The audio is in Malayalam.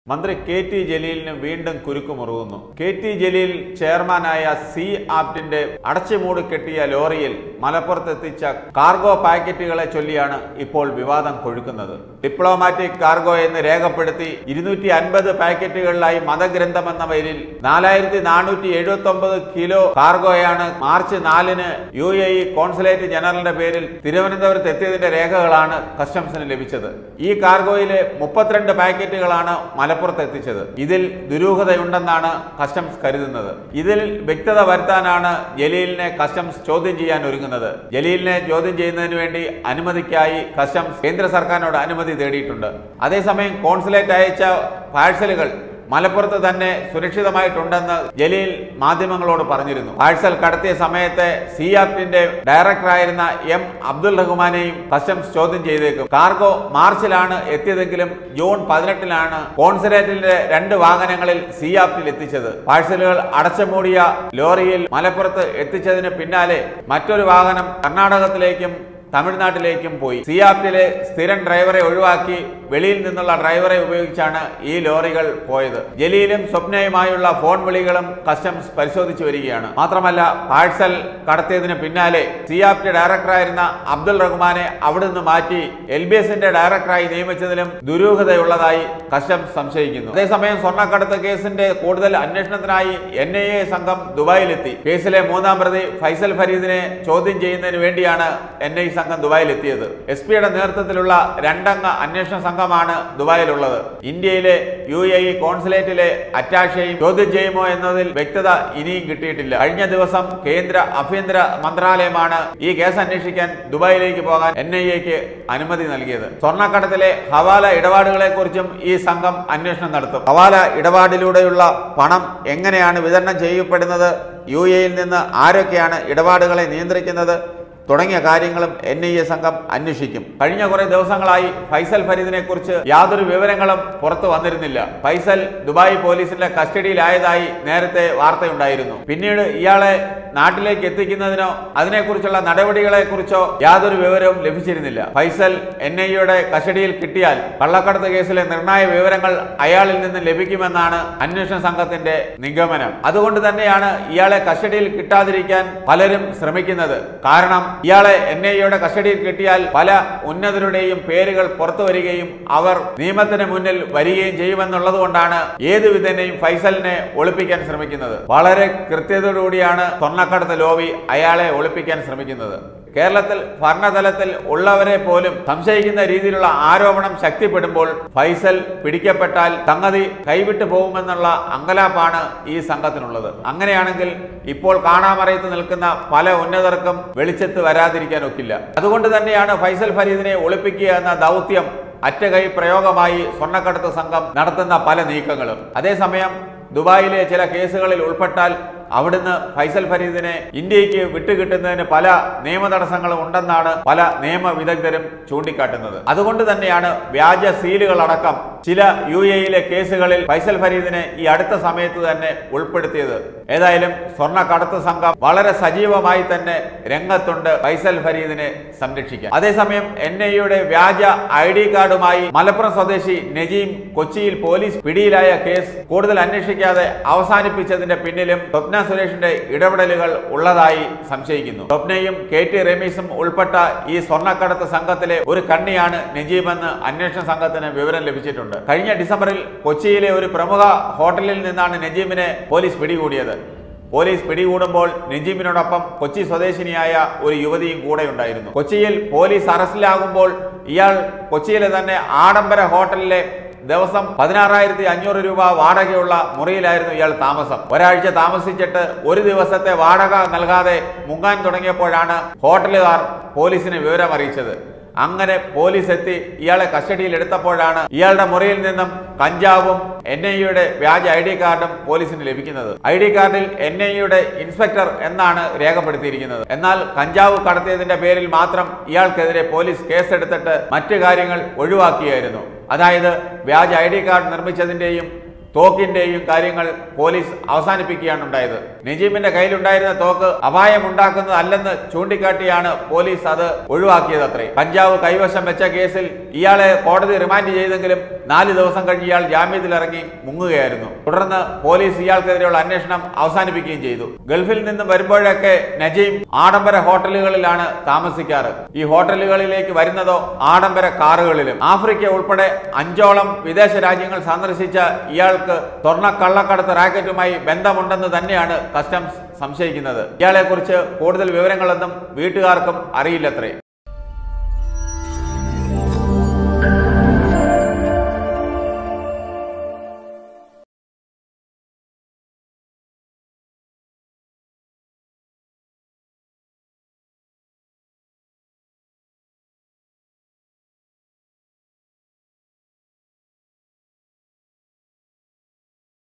മന്ത്രി കെ.ടി. ജലീലിന് വീണ്ടും കുരുക്കുമുറുകുന്നു. കെ.ടി. ജലീൽ ചെയർമാനായ സി ആപ്റ്റിന്റെ അടച്ചുമൂടി കെട്ടിയ ലോറിയിൽ മലപ്പുറത്തെത്തിച്ച കാർഗോ പാക്കറ്റുകളെ ചൊല്ലിയാണ് ഇപ്പോൾ വിവാദം കൊഴുക്കുന്നത്. ഡിപ്ലോമാറ്റിക് കാർഗോ എന്ന് രേഖപ്പെടുത്തി 250 പാക്കറ്റുകളിലായി മതഗ്രന്ഥം എന്ന പേരിൽ 4479 കിലോ കാർഗോയാണ് മാർച്ച് 4-ന് UAE കോൺസുലേറ്റ് ജനറലിന്റെ പേരിൽ തിരുവനന്തപുരത്ത് എത്തിയതിന്റെ രേഖകളാണ് കസ്റ്റംസിന് ലഭിച്ചത്. ഈ കാർഗോയിലെ 32 പാക്കറ്റുകളാണ് മലപ്പുറത്ത് എത്തിച്ചത്. ഇതിൽ ദുരൂഹതയുണ്ടെന്നാണ് കസ്റ്റംസ് കരുതുന്നത്. ഇതിൽ വ്യക്തത വരുത്താനാണ് ജലീലിനെ കസ്റ്റംസ് ചോദ്യം ചെയ്യാൻ ഒരുങ്ങുന്നത്. ജലീലിനെ ചോദ്യം ചെയ്യുന്നതിന് വേണ്ടി അനുമതിക്കായി കസ്റ്റംസ് കേന്ദ്ര സർക്കാരിനോട് അനുമതി തേടിയിട്ടുണ്ട്. അതേസമയം കോൺസുലേറ്റ് അയച്ച പാഴ്സലുകൾ മലപ്പുറത്ത് തന്നെ സുരക്ഷിതമായിട്ടുണ്ടെന്ന് ജലീൽ മാധ്യമങ്ങളോട് പറഞ്ഞിരുന്നു. പാഴ്സൽ കടത്തിയ സമയത്തെ സി ആപ്റ്റിന്റെ ഡയറക്ടറായിരുന്ന എം അബ്ദുൽ റഹ്മാനെയും കസ്റ്റംസ് ചോദ്യം ചെയ്തേക്കും. കാർഗോ മാർച്ചിലാണ് എത്തിയതെങ്കിലും ജൂൺ 18-ലാണ് കോൺസുലേറ്റിന്റെ 2 വാഹനങ്ങളിൽ സി ആപ്റ്റിൽ എത്തിച്ചത്. പാഴ്സലുകൾ അടച്ചുമൂടിയ ലോറിയിൽ മലപ്പുറത്ത് എത്തിച്ചതിന് പിന്നാലെ മറ്റൊരു വാഹനം കർണാടകത്തിലേക്കും തമിഴ്നാട്ടിലേക്കും പോയി. സി ആപ്റ്റിലെ സ്ഥിരം ഡ്രൈവറെ ഒഴിവാക്കി വെളിയിൽ നിന്നുള്ള ഡ്രൈവറെ ഉപയോഗിച്ചാണ് ഈ ലോറികൾ പോയത്. ജലീലും സ്വപ്നയുമായുള്ള ഫോൺ വിളികളും കസ്റ്റംസ് പരിശോധിച്ചു വരികയാണ്. മാത്രമല്ല, പാഴ്സൽ കടത്തിയതിന് പിന്നാലെ സി ആപ്റ്റ് ഡയറക്ടറായിരുന്ന അബ്ദുൽ റഹ്മാനെ അവിടുന്ന് മാറ്റി LBSന്റെ ഡയറക്ടറായി നിയമിച്ചതിലും ദുരൂഹതയുള്ളതായി കസ്റ്റംസ് സംശയിക്കുന്നു. അതേസമയം സ്വർണ്ണക്കടത്ത് കേസിന്റെ കൂടുതൽ അന്വേഷണത്തിനായി NIA സംഘം ദുബായിലെത്തി. കേസിലെ 3-ാം പ്രതി ഫൈസൽ ഫരീദിനെ ചോദ്യം ചെയ്യുന്നതിന് വേണ്ടിയാണ് NIA സംഘം ദുബായിലെത്തിയത്. SP-യുടെ നേതൃത്വത്തിലുള്ള 2-അംഗ അന്വേഷണ സംഘമാണ് ദുബായിലുള്ളത്. ഇന്ത്യയിലെ UAE കോൺസുലേറ്റിലെ അറ്റാഷെയും ചോദ്യം ചെയ്യുമോ എന്നതിൽ വ്യക്തത ഇനിയും കിട്ടിയിട്ടില്ല. കഴിഞ്ഞ ദിവസം കേന്ദ്ര ആഭ്യന്തര മന്ത്രാലയമാണ് ഈ കേസ് അന്വേഷിക്കാൻ ദുബായിലേക്ക് പോകാൻ NIAക്ക് അനുമതി നൽകിയത്. സ്വർണ്ണക്കടത്തിലെ ഹവാല ഇടപാടുകളെ കുറിച്ചും ഈ സംഘം അന്വേഷണം നടത്തും. ഹവാല ഇടപാടിലൂടെയുള്ള പണം എങ്ങനെയാണ് വിതരണം ചെയ്യപ്പെടുന്നത്, UAE-യിൽ നിന്ന് ആരൊക്കെയാണ് ഇടപാടുകളെ നിയന്ത്രിക്കുന്നത് തുടങ്ങിയ കാര്യങ്ങളും NIA സംഘം അന്വേഷിക്കും. കഴിഞ്ഞ കുറെ ദിവസങ്ങളായി ഫൈസൽ ഫരീദിനെ കുറിച്ച് യാതൊരു വിവരങ്ങളും പുറത്തു വന്നിരുന്നില്ല. ഫൈസൽ ദുബായ് പോലീസിന്റെ കസ്റ്റഡിയിലായതായി നേരത്തെ വാർത്തയുണ്ടായിരുന്നു. പിന്നീട് ഇയാളെ നാട്ടിലേക്ക് എത്തിക്കുന്നതിനോ അതിനെക്കുറിച്ചുള്ള നടപടികളെ കുറിച്ചോ യാതൊരു വിവരവും ലഭിച്ചിരുന്നില്ല. ഫൈസൽ NIA-യുടെ കസ്റ്റഡിയിൽ കിട്ടിയാൽ കള്ളക്കടത്ത് കേസിലെ നിർണായക വിവരങ്ങൾ അയാളിൽ നിന്ന് ലഭിക്കുമെന്നാണ് അന്വേഷണ സംഘത്തിന്റെ നിഗമനം. അതുകൊണ്ട് തന്നെയാണ് ഇയാളെ കസ്റ്റഡിയിൽ കിട്ടാതിരിക്കാൻ പലരും ശ്രമിക്കുന്നത്. കാരണം ഇയാളെ NIA-യുടെ കസ്റ്റഡിയിൽ കിട്ടിയാൽ പല ഉന്നതരുടെയും പേരുകൾ പുറത്തു വരികയും അവർ നിയമത്തിന് മുന്നിൽ വരികയും ചെയ്യുമെന്നുള്ളത് കൊണ്ടാണ് ഏതുവിധേനയും ഫൈസലിനെ ഒളിപ്പിക്കാൻ ശ്രമിക്കുന്നത്. വളരെ കൃത്യതയോടുകൂടിയാണ് സ്വർണ്ണക്കടത്ത് ലോബി അയാളെ ഒളിപ്പിക്കാൻ ശ്രമിക്കുന്നത്. കേരളത്തിൽ ഭരണതലത്തിൽ ഉള്ളവരെ പോലും സംശയിക്കുന്ന രീതിയിലുള്ള ആരോപണം ശക്തിപ്പെടുമ്പോൾ ഫൈസൽ പിടിക്കപ്പെട്ടാൽ സംഗതി കൈവിട്ടു പോകുമെന്നുള്ള അങ്കലാപ്പാണ് ഈ സംഘത്തിനുള്ളത്. അങ്ങനെയാണെങ്കിൽ ഇപ്പോൾ കാണാമറയത്ത് നിൽക്കുന്ന പല ഉന്നതർക്കും വെളിച്ചത്ത് വരാതിരിക്കാൻ ഒക്കില്ല. അതുകൊണ്ട് തന്നെയാണ് ഫൈസൽ ഫരീദിനെ ഒളിപ്പിക്കുക എന്ന ദൗത്യം അറ്റകൈ പ്രയോഗമായി സ്വർണ്ണക്കടത്ത് സംഘം നടത്തുന്ന പല നീക്കങ്ങളും. അതേസമയം ദുബായിലെ ചില കേസുകളിൽ ഉൾപ്പെട്ടാൽ അവിടുന്ന് ഫൈസൽ ഫരീദിനെ ഇന്ത്യക്ക് വിട്ടുകിട്ടുന്നതിന് പല നിയമ തടസ്സങ്ങളും ഉണ്ടെന്നാണ് പല നിയമ വിദഗ്ധരും ചൂണ്ടിക്കാട്ടുന്നത്. അതുകൊണ്ട് തന്നെയാണ് വ്യാജ സീലുകളടക്കം ചില UAE-യിലെ കേസുകളിൽ ഫൈസൽ ഫരീദിനെ ഈ അടുത്ത സമയത്ത് തന്നെ ഉൾപ്പെടുത്തിയത്. ഏതായാലും സ്വർണ്ണക്കടത്ത് സംഘം വളരെ സജീവമായി തന്നെ രംഗത്തുണ്ട് ഫൈസൽ ഫരീദിനെ സംരക്ഷിക്കാൻ. അതേസമയം NIA-യുടെ വ്യാജ ID കാർഡുമായി മലപ്പുറം സ്വദേശി നജീം കൊച്ചിയിൽ പോലീസ് പിടിയിലായ കേസ് കൂടുതൽ അന്വേഷിക്കാതെ അവസാനിപ്പിച്ചതിന്റെ പിന്നിലും സ്വപ്ന സുരേഷിന്റെ ഇടപെടലുകൾ ഉള്ളതായി സംശയിക്കുന്നു. സ്വപ്നയും KT റമീസും ഉൾപ്പെട്ട ഈ സ്വർണ്ണക്കടത്ത് സംഘത്തിലെ ഒരു കണ്ണിയാണ് നജീബെന്ന് അന്വേഷണ സംഘത്തിന് വിവരം ലഭിച്ചിട്ടുണ്ട്. കഴിഞ്ഞ ഡിസംബറിൽ കൊച്ചിയിലെ ഒരു പ്രമുഖ ഹോട്ടലിൽ നിന്നാണ് നജീബിനെ പോലീസ് പിടികൂടിയത്. പോലീസ് പിടികൂടുമ്പോൾ നജീബിനോടൊപ്പം കൊച്ചി സ്വദേശിനിയായ ഒരു യുവതിയും കൂടെ ഉണ്ടായിരുന്നു. കൊച്ചിയിൽ പോലീസ് അറസ്റ്റിലാകുമ്പോൾ ഇയാൾ കൊച്ചിയിലെ തന്നെ ആഡംബര ഹോട്ടലിലെ ദിവസം 16,500 രൂപ വാടകയുള്ള മുറിയിലായിരുന്നു ഇയാൾ താമസം. ഒരാഴ്ച താമസിച്ചിട്ട് ഒരു ദിവസത്തെ വാടക നൽകാതെ മുങ്ങാൻ തുടങ്ങിയപ്പോഴാണ് ഹോട്ടലുകാർ പോലീസിനെ വിവരം അറിയിച്ചത്. അങ്ങനെ പോലീസ് എത്തി ഇയാളെ കസ്റ്റഡിയിൽ എടുത്തപ്പോഴാണ് ഇയാളുടെ മുറിയിൽ നിന്നും കഞ്ചാവും NIA-യുടെ വ്യാജ ID കാർഡും പോലീസിന് ലഭിക്കുന്നത്. ID കാർഡിൽ NIA-യുടെ ഇൻസ്പെക്ടർ എന്നാണ് രേഖപ്പെടുത്തിയിരിക്കുന്നത്. എന്നാൽ കഞ്ചാവ് കടത്തിയതിന്റെ പേരിൽ മാത്രം ഇയാൾക്കെതിരെ പോലീസ് കേസെടുത്തിട്ട് മറ്റു കാര്യങ്ങൾ ഒഴിവാക്കിയായിരുന്നു. അതായത് വ്യാജ ID കാർഡ് നിർമ്മിച്ചതിന്റെയും തോക്കിന്റെയും കാര്യങ്ങൾ പോലീസ് അവസാനിപ്പിക്കുകയാണ് ഉണ്ടായത്. നജീബിന്റെ കയ്യിലുണ്ടായിരുന്ന തോക്ക് അപായമുണ്ടാക്കുന്നതല്ലെന്ന് ചൂണ്ടിക്കാട്ടിയാണ് പോലീസ് അത് ഒഴിവാക്കിയതത്രേ. കഞ്ചാവ് കൈവശം വെച്ച കേസിൽ ഇയാളെ കോടതി റിമാൻഡ് ചെയ്തെങ്കിലും 4 ദിവസം കഴിഞ്ഞ് ഇയാൾ ജാമ്യത്തിലിറങ്ങി മുങ്ങുകയായിരുന്നു. തുടർന്ന് പോലീസ് ഇയാൾക്കെതിരെയുള്ള അന്വേഷണം അവസാനിപ്പിക്കുകയും ചെയ്തു. ഗൾഫിൽ നിന്ന് വരുമ്പോഴൊക്കെ നജീം ആഡംബര ഹോട്ടലുകളിലാണ് താമസിക്കാറ്. ഈ ഹോട്ടലുകളിലേക്ക് വരുന്നതോ ആഡംബര കാറുകളിലും. ആഫ്രിക്ക ഉൾപ്പെടെ 5ഓളം വിദേശ രാജ്യങ്ങൾ സന്ദർശിച്ച ഇയാൾക്ക് സ്വർണ്ണ കള്ളക്കടത്ത് റാക്കറ്റുമായി ബന്ധമുണ്ടെന്ന് തന്നെയാണ് കസ്റ്റംസ് സംശയിക്കുന്നത്. ഇയാളെക്കുറിച്ച് കൂടുതൽ വിവരങ്ങളൊന്നും വീട്ടുകാർക്കും അറിയില്ലത്രേ.